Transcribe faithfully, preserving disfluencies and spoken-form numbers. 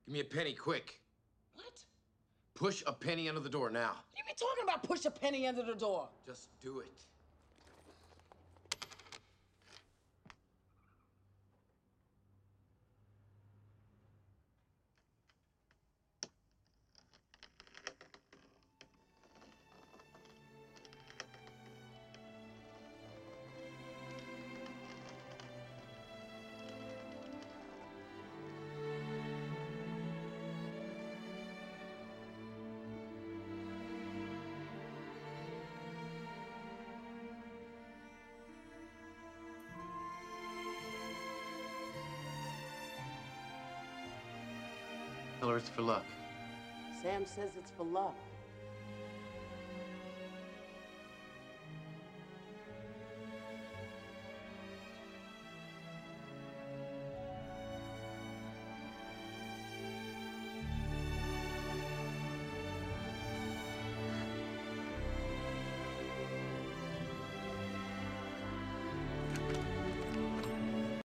Give me a penny, quick. What? Push a penny under the door now. You be talking about push a penny under the door. Just do it. Tell her it's for luck. Sam says it's for luck.